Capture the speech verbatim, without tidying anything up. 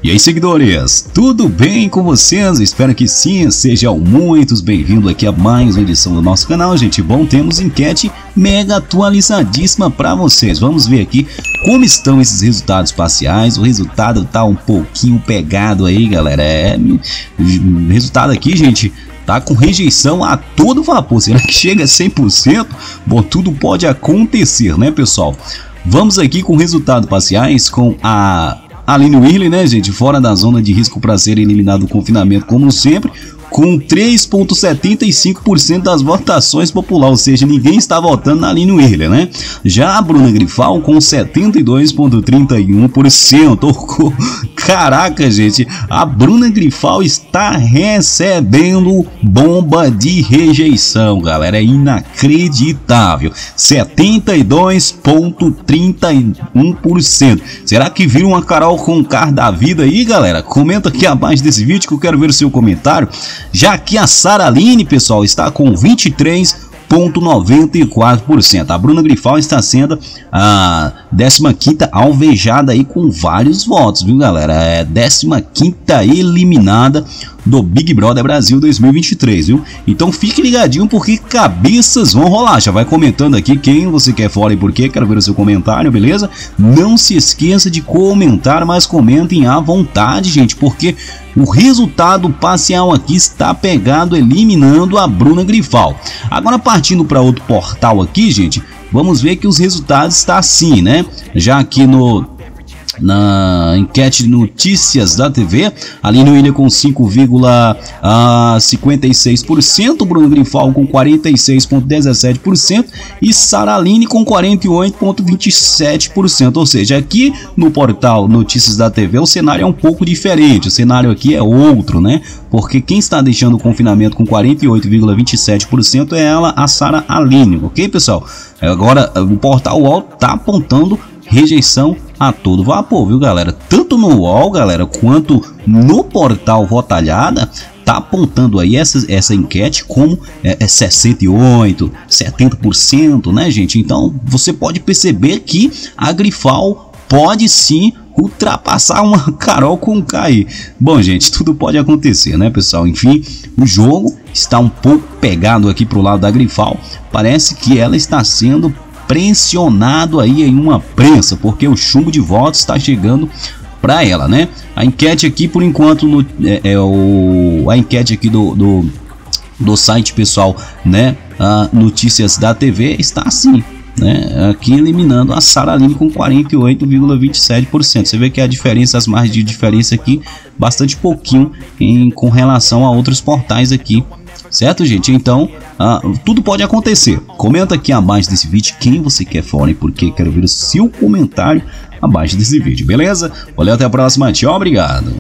E aí, seguidores, tudo bem com vocês? Espero que sim, sejam muitos bem-vindos aqui a mais uma edição do nosso canal, gente. Bom, temos enquete mega atualizadíssima para vocês. Vamos ver aqui como estão esses resultados parciais. O resultado tá um pouquinho pegado aí, galera. É, o resultado aqui, gente, tá com rejeição a todo vapor. Será que chega a cem por cento? Bom, tudo pode acontecer, né, pessoal? Vamos aqui com resultados parciais com a Aline Wille, né, gente, fora da zona de risco para ser eliminado do confinamento, como sempre, com três vírgula setenta e cinco por cento das votações populares, ou seja, ninguém está votando na Aline Wille, né? Já a Bruna Grifal com setenta e dois vírgula trinta e um por cento. Caraca, gente, a Bruna Grifal está recebendo bomba de rejeição, galera, é inacreditável. setenta e dois vírgula trinta e um por cento. Será que viram uma Carol Conká da vida aí, galera? Comenta aqui abaixo desse vídeo que eu quero ver o seu comentário. Já que a Sara Aline, pessoal, está com vinte e três vírgula noventa e quatro por cento. A Bruna Grifal está sendo a décima quinta alvejada aí com vários votos, viu, galera? É décima quinta eliminada do Big Brother Brasil dois mil e vinte e três, viu? Então fique ligadinho porque cabeças vão rolar. Já vai comentando aqui quem você quer fora e por quê. Quero ver o seu comentário, beleza? Não se esqueça de comentar, mas comentem à vontade, gente, porque o resultado parcial aqui está pegado, eliminando a Bruna Grifal. Agora, partindo para outro portal aqui, gente, vamos ver que os resultados estão assim, né? Já aqui no na enquete de notícias da T V, Aline Wille com cinco vírgula cinquenta e seis por cento, Bruno Grifal com quarenta e seis vírgula dezessete por cento e Sara Aline com quarenta e oito vírgula vinte e sete por cento. Ou seja, aqui no portal Notícias da T V o cenário é um pouco diferente, o cenário aqui é outro, né? Porque quem está deixando o confinamento com quarenta e oito vírgula vinte e sete por cento é ela, a Sara Aline, ok, pessoal? Agora o portal U O L tá apontando rejeição a todo vapor, viu, galera? Tanto no U O L, galera, quanto no portal Votalhada, tá apontando aí essa, essa enquete como é, é sessenta e oito, setenta por cento, né, gente? Então você pode perceber que a Grifal pode sim ultrapassar uma Carol Conká aí. Bom, gente, tudo pode acontecer, né, pessoal? Enfim, o jogo está um pouco pegado aqui pro lado da Grifal. Parece que ela está sendo pressionado aí em uma prensa, porque o chumbo de votos está chegando para ela, né? A enquete aqui, por enquanto, no, é, é o, a enquete aqui do, do, do site, pessoal, né? A Notícias da T V está assim, né? Aqui eliminando a Sara Aline com quarenta e oito vírgula vinte e sete por cento. Você vê que a diferença, as margens de diferença aqui, bastante pouquinho em, com relação a outros portais aqui. Certo, gente? Então, ah, tudo pode acontecer. Comenta aqui abaixo desse vídeo quem você quer fora e por quê. Quero ver o seu comentário abaixo desse vídeo, beleza? Valeu, até a próxima. Tchau, obrigado.